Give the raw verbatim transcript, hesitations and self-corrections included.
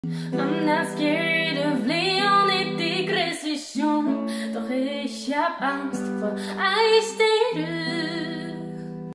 I'm not scared of Leon et Degression, doch ich hab Angst vor Eisdele.